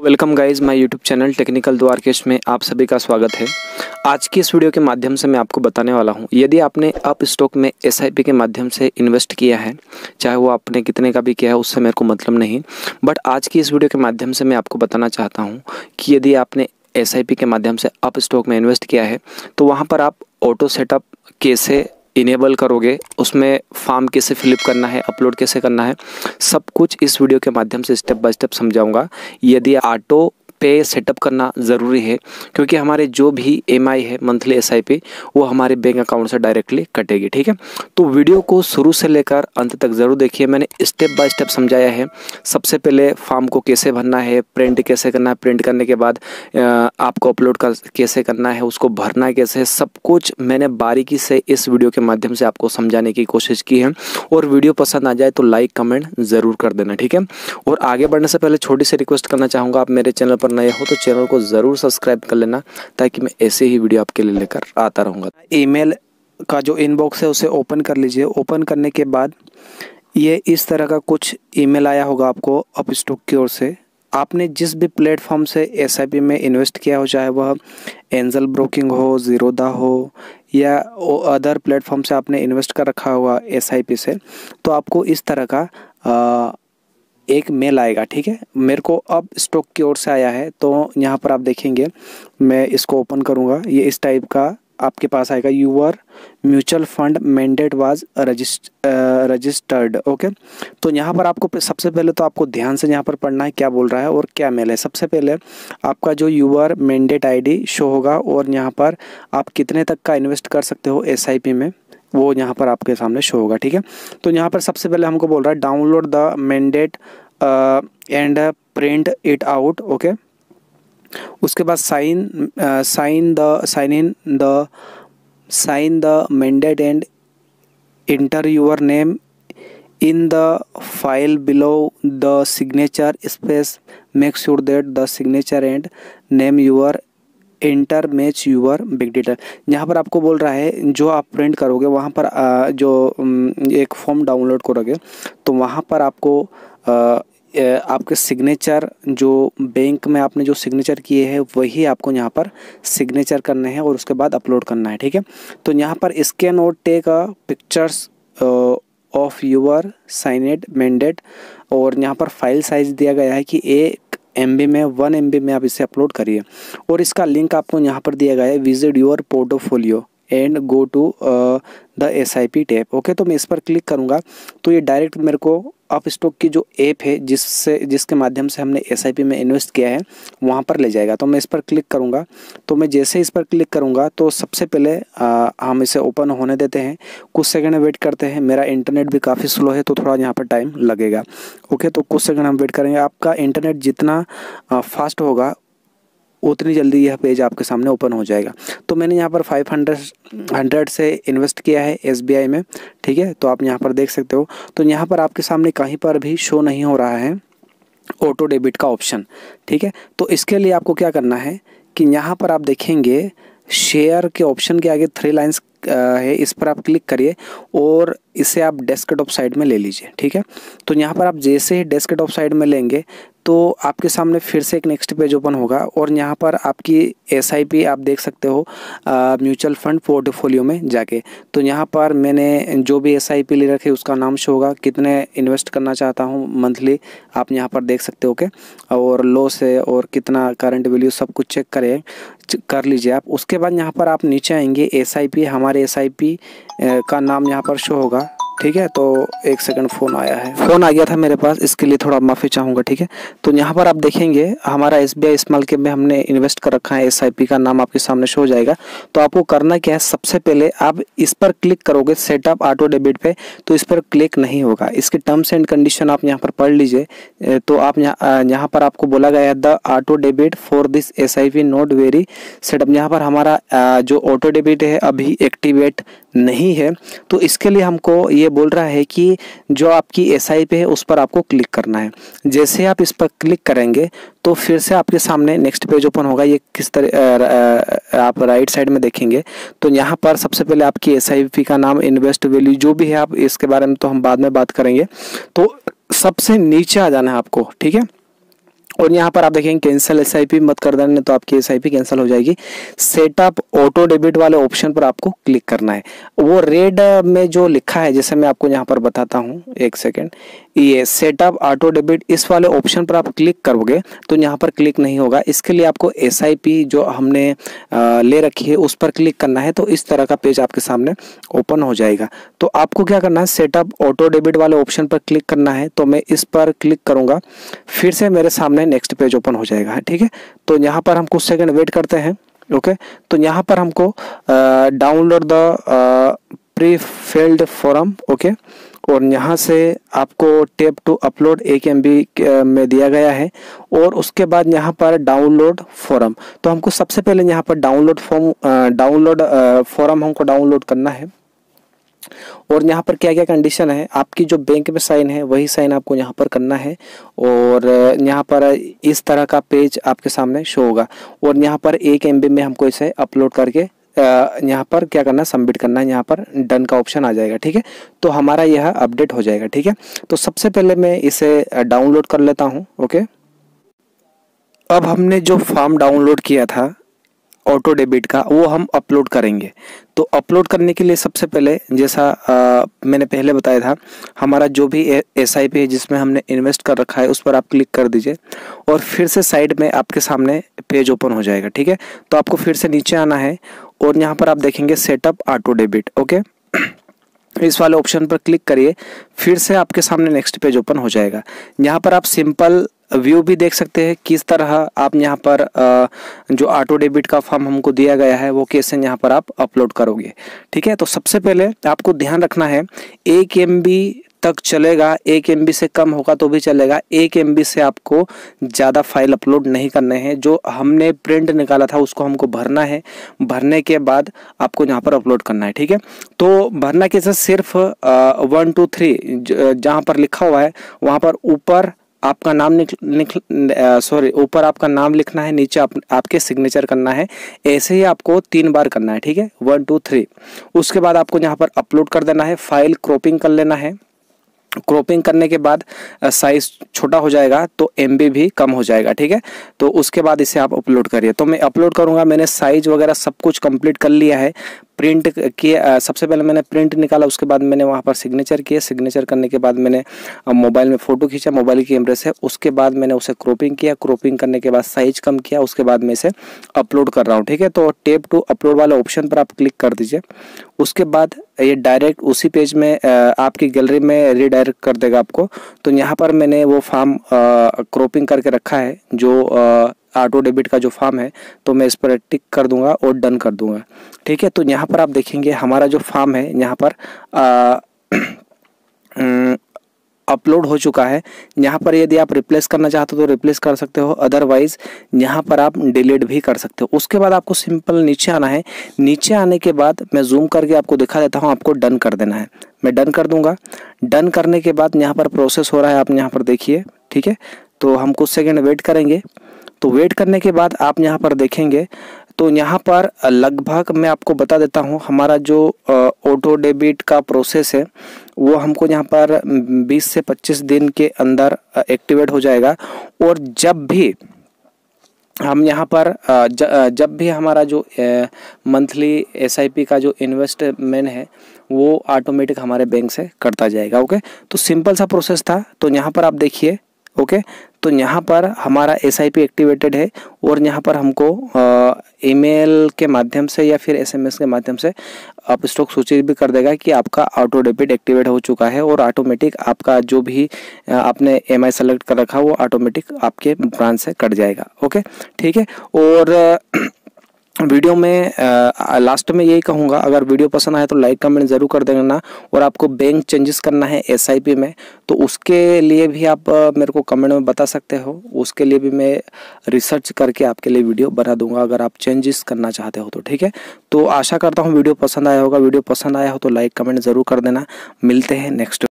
Welcome guys my YouTube channel technical Dwarkesh में आप सभी का स्वागत है। आज की इस वीडियो के माध्यम से मैं आपको बताने वाला हूं, यदि आपने अप स्टॉक में एसआईपी के माध्यम से इन्वेस्ट किया है, चाहे वो आपने कितने का भी किया है उससे मेरे को मतलब नहीं, बट आज की इस वीडियो के माध्यम से मैं आपको बताना चाहता हूँ कि यदि आपने एसआईपी के माध्यम से अप स्टॉक में इन्वेस्ट किया है तो वहाँ पर आप ऑटो सेटअप कैसे इनेबल करोगे, उसमें फॉर्म कैसे फिलअप करना है, अपलोड कैसे करना है, सब कुछ इस वीडियो के माध्यम से स्टेप बाय स्टेप समझाऊंगा। यदि ऑटो पे सेटअप करना ज़रूरी है क्योंकि हमारे जो भी एमआई है मंथली एसआईपी वो हमारे बैंक अकाउंट से डायरेक्टली कटेगी। ठीक है, तो वीडियो को शुरू से लेकर अंत तक ज़रूर देखिए। मैंने स्टेप बाय स्टेप समझाया है। सबसे पहले फॉर्म को कैसे भरना है, प्रिंट कैसे करना है, प्रिंट करने के बाद आपको अपलोड कैसे करना है, उसको भरना कैसे है, सब कुछ मैंने बारीकी से इस वीडियो के माध्यम से आपको समझाने की कोशिश की है। और वीडियो पसंद आ जाए तो लाइक कमेंट ज़रूर कर देना। ठीक है, और आगे बढ़ने से पहले छोटी सी रिक्वेस्ट करना चाहूँगा, आप मेरे चैनल पर नए हो तो चैनल को ज़रूर सब्सक्राइब कर लेना ताकि मैं ऐसे ही वीडियो आपके लिए लेकर आता रहूँगा। ईमेल का जो इनबॉक्स है उसे ओपन कर लीजिए। ओपन करने के बाद ये इस तरह का कुछ ईमेल आया होगा आपको अप स्टॉक की ओर से। आपने जिस भी प्लेटफॉर्म से एसआईपी में इन्वेस्ट किया हो, चाहे वह एंजल ब्रोकिंग हो, ज़ीरोधा हो या अदर प्लेटफॉर्म से आपने इन्वेस्ट कर रखा हुआ एसआईपी से, तो आपको इस तरह का एक मेल आएगा। ठीक है, मेरे को अब स्टॉक की ओर से आया है, तो यहाँ पर आप देखेंगे, मैं इसको ओपन करूँगा, ये इस टाइप का आपके पास आएगा। Your mutual fund mandate was registered. Okay, तो यहाँ पर आपको सबसे पहले तो आपको ध्यान से यहाँ पर पढ़ना है क्या बोल रहा है और क्या मेल है। सबसे पहले आपका जो यूर मैंडेट आईडी शो होगा और यहाँ पर आप कितने तक का इन्वेस्ट कर सकते हो एसआईपी में वो यहाँ पर आपके सामने शो होगा। ठीक है, तो यहाँ पर सबसे पहले हमको बोल रहा है download the mandate and print it out. Okay, उसके बाद sign the mandate and enter your name in the file below the signature space, make sure that the signature and name your enter match your big data. यहाँ पर आपको बोल रहा है जो आप प्रिंट करोगे वहाँ पर जो एक फॉर्म डाउनलोड करोगे तो वहाँ पर आपको आपके सिग्नेचर जो बैंक में आपने जो सिग्नेचर किए हैं वही आपको यहाँ पर सिग्नेचर करने हैं और उसके बाद अपलोड करना है। ठीक है, तो यहाँ पर स्कैन और take a pictures of your signed mandate और यहाँ पर फाइल साइज दिया गया है कि MB में 1 MB में आप इसे अपलोड करिए और इसका लिंक आपको यहाँ पर दिया गया है, visit your portfolio and go to the SIP tab. Okay, तो मैं इस पर क्लिक करूँगा तो ये डायरेक्ट मेरे को अप स्टॉक की जो ऐप है जिसके माध्यम से हमने SIP में इन्वेस्ट किया है वहाँ पर ले जाएगा। तो मैं इस पर क्लिक करूँगा, तो मैं जैसे इस पर क्लिक करूँगा तो सबसे पहले हम इसे ओपन होने देते हैं, कुछ सेकंड वेट करते हैं। मेरा इंटरनेट भी काफ़ी स्लो है तो थोड़ा यहाँ पर टाइम लगेगा। ओके, तो कुछ सेकंड हम वेट करेंगे। आपका इंटरनेट जितना फास्ट होगा उतनी जल्दी यह पेज आपके सामने ओपन हो जाएगा। तो मैंने यहाँ पर 500 से इन्वेस्ट किया है SBI में। ठीक है, तो आप यहाँ पर देख सकते हो। तो यहाँ पर आपके सामने कहीं पर भी शो नहीं हो रहा है ऑटो डेबिट का ऑप्शन। ठीक है, तो इसके लिए आपको क्या करना है कि यहाँ पर आप देखेंगे शेयर के ऑप्शन के आगे 3 लाइन्स है, इस पर आप क्लिक करिए और इसे आप डेस्कटॉप साइड में ले लीजिए। ठीक है, तो यहाँ पर आप जैसे ही डेस्कटॉप साइड में लेंगे तो आपके सामने फिर से एक नेक्स्ट पेज ओपन होगा और यहाँ पर आपकी SIP आप देख सकते हो म्यूचुअल फंड पोर्टफोलियो में जाके। तो यहाँ पर मैंने जो भी SIP ले रखे उसका नाम शो होगा, कितने इन्वेस्ट करना चाहता हूँ मंथली आप यहाँ पर देख सकते हो। ओके, और लॉस है और कितना करंट वैल्यू सब कुछ चेक कर लीजिए आप। उसके बाद यहाँ पर आप नीचे आएंगे, SIP हमारे SIP का नाम यहाँ पर शो होगा। ठीक है, तो एक सेकंड फ़ोन आया है, फ़ोन आ गया था मेरे पास, इसके लिए थोड़ा माफ़ी चाहूँगा। ठीक है, तो यहाँ पर आप देखेंगे हमारा SBI स्मॉल कैप में हमने इन्वेस्ट कर रखा है, SIP का नाम आपके सामने शो हो जाएगा। तो आपको करना क्या है, सबसे पहले आप इस पर क्लिक करोगे सेटअप ऑटो डेबिट पे, तो इस पर क्लिक नहीं होगा। इसके टर्म्स एंड कंडीशन आप यहाँ पर पढ़ लीजिए। तो आप यहाँ पर आपको बोला गया है the auto debit for this SIP not very setup. यहाँ पर हमारा जो ऑटो डेबिट है अभी एक्टिवेट नहीं है, तो इसके लिए हमको ये बोल रहा है कि जो आपकी SIP है उस पर आपको क्लिक करना है। जैसे आप इस पर क्लिक करेंगे तो फिर से आपके सामने नेक्स्ट पेज ओपन होगा। ये किस तरह आप राइट साइड में देखेंगे तो यहाँ पर सबसे पहले आपकी SIP का नाम, इन्वेस्ट वैल्यू जो भी है, आप इसके बारे में तो हम बाद में बात करेंगे। तो सबसे नीचे आ जाना है आपको। ठीक है, और यहाँ पर आप देखेंगे कैंसिल एसआईपी मत कर देना, तो आपकी एसआईपी कैंसिल हो जाएगी। सेटअप ऑटो डेबिट वाले ऑप्शन पर आपको क्लिक करना है। वो रेड में जो लिखा है, जैसे मैं आपको यहाँ पर बताता हूँ, एक सेकेंड, ये सेटअप ऑटो डेबिट, इस वाले ऑप्शन पर आप क्लिक करोगे तो यहाँ पर क्लिक नहीं होगा। इसके लिए आपको एसआईपी जो हमने ले रखी है उस पर क्लिक करना है। तो इस तरह का पेज आपके सामने ओपन हो जाएगा। तो आपको क्या करना है, सेटअप ऑटो डेबिट वाले ऑप्शन पर क्लिक करना है। तो मैं इस पर क्लिक करूँगा, फिर से मेरे सामने नेक्स्ट पेज ओपन हो जाएगा। ठीक है, तो यहाँ पर हम कुछ सेकंड वेट करते हैं। ओके, तो यहाँ पर हमको download the pre filled form, okay, और यहाँ से आपको टैप टू अपलोड 1 MB में दिया गया है। और उसके बाद यहाँ पर डाउनलोड फॉर्म, तो हमको सबसे पहले यहाँ पर डाउनलोड फॉर्म हमको डाउनलोड करना है। और यहाँ पर क्या क्या कंडीशन है, आपकी जो बैंक में साइन है वही साइन आपको यहाँ पर करना है। और यहाँ पर इस तरह का पेज आपके सामने शो होगा। और यहाँ पर 1 MB में हमको इसे अपलोड करके यहाँ पर क्या करना है, सबमिट करना है। यहाँ पर डन का ऑप्शन आ जाएगा। ठीक है, तो हमारा यह अपडेट हो जाएगा। ठीक है, तो सबसे पहले मैं इसे डाउनलोड कर लेता हूँ। ओके, अब हमने जो फॉर्म डाउनलोड किया था ऑटो डेबिट का, वो हम अपलोड करेंगे। तो अपलोड करने के लिए सबसे पहले, जैसा मैंने पहले बताया था, हमारा जो भी एसआईपी है जिसमें हमने इन्वेस्ट कर रखा है उस पर आप क्लिक कर दीजिए। और फिर से साइड में आपके सामने पेज ओपन हो जाएगा। ठीक है, तो आपको फिर से नीचे आना है और यहाँ पर आप देखेंगे सेटअप ऑटो डेबिट। ओके, इस वाले ऑप्शन पर क्लिक करिए, फिर से आपके सामने नेक्स्ट पेज ओपन हो जाएगा। यहाँ पर आप सिंपल व्यू भी देख सकते हैं किस तरह आप यहाँ पर जो ऑटो डेबिट का फॉर्म हमको दिया गया है वो कैसे यहाँ पर आप अपलोड करोगे। ठीक है, तो सबसे पहले आपको ध्यान रखना है 1 MB तक चलेगा, 1 MB से कम होगा तो भी चलेगा। 1 MB से आपको ज़्यादा फाइल अपलोड नहीं करने हैं। जो हमने प्रिंट निकाला था उसको हमको भरना है, भरने के बाद आपको यहाँ पर अपलोड करना है। ठीक है, तो भरना कैसे, सिर्फ 1 2 3 जहाँ पर लिखा हुआ है वहाँ पर ऊपर आपका नाम ऊपर आपका नाम लिखना है, नीचे आपके सिग्नेचर करना है। ऐसे ही आपको 3 बार करना है। ठीक है, 1 2 3। उसके बाद आपको यहाँ पर अपलोड कर देना है, फाइल क्रॉपिंग कर लेना है। क्रॉपिंग करने के बाद साइज छोटा हो जाएगा तो MB भी कम हो जाएगा। ठीक है, तो उसके बाद इसे आप अपलोड करिए। तो मैं अपलोड करूंगा, मैंने साइज वगैरह सब कुछ कंप्लीट कर लिया है। प्रिंट किया, सबसे पहले मैंने प्रिंट निकाला, उसके बाद मैंने वहाँ पर सिग्नेचर किया। सिग्नेचर करने के बाद मैंने मोबाइल में फ़ोटो खींचा मोबाइल की कैमरे से। उसके बाद मैंने उसे क्रॉपिंग किया, क्रॉपिंग करने के बाद साइज कम किया, उसके बाद मैं इसे अपलोड कर रहा हूँ। ठीक है, तो टैप टू अपलोड वाले ऑप्शन पर आप क्लिक कर दीजिए। उसके बाद ये डायरेक्ट उसी पेज में आपकी गैलरी में रीडायरेक्ट कर देगा आपको। तो यहाँ पर मैंने वो फॉर्म क्रॉपिंग करके रखा है, जो ऑटो डेबिट का जो फॉर्म है, तो मैं इस पर टिक कर दूंगा और डन कर दूंगा। ठीक है, तो यहाँ पर आप देखेंगे हमारा जो फॉर्म है यहाँ पर अपलोड हो चुका है। यहाँ पर यदि आप रिप्लेस करना चाहते हो तो रिप्लेस कर सकते हो, अदरवाइज यहाँ पर आप डिलीट भी कर सकते हो। उसके बाद आपको सिंपल नीचे आना है। नीचे आने के बाद मैं जूम करके आपको दिखा देता हूँ, आपको डन कर देना है। मैं डन कर दूंगा। डन करने के बाद यहाँ पर प्रोसेस हो रहा है, आप यहाँ पर देखिए। ठीक है, तो हम कुछ सेकेंड वेट करेंगे। तो वेट करने के बाद आप यहाँ पर देखेंगे तो यहाँ पर लगभग मैं आपको बता देता हूँ, हमारा जो ऑटो डेबिट का प्रोसेस है वो हमको यहाँ पर 20 से 25 दिन के अंदर एक्टिवेट हो जाएगा। और जब भी हम यहाँ पर जब भी हमारा जो मंथली एसआईपी का जो इन्वेस्टमेंट है वो ऑटोमेटिक हमारे बैंक से कटता जाएगा। ओके, तो सिंपल सा प्रोसेस था। तो यहाँ पर आप देखिए। ओके, तो यहाँ पर हमारा एसआईपी एक्टिवेटेड है और यहाँ पर हमको ईमेल के माध्यम से या फिर एसएमएस के माध्यम से आप स्टॉक सूचित भी कर देगा कि आपका ऑटो डेबिट एक्टिवेट हो चुका है। और ऑटोमेटिक आपका जो भी आपने एमआई सेलेक्ट कर रखा वो ऑटोमेटिक आपके ब्रांच से कट जाएगा। ओके, ठीक है। और वीडियो में लास्ट में यही कहूँगा, अगर वीडियो पसंद आए तो लाइक कमेंट ज़रूर कर देना। और आपको बैंक चेंजेस करना है एसआईपी में तो उसके लिए भी आप मेरे को कमेंट में बता सकते हो। उसके लिए भी मैं रिसर्च करके आपके लिए वीडियो बना दूंगा अगर आप चेंजेस करना चाहते हो तो। ठीक है, तो आशा करता हूँ वीडियो पसंद आया होगा। वीडियो पसंद आया हो तो लाइक कमेंट ज़रूर कर देना। मिलते हैं नेक्स्ट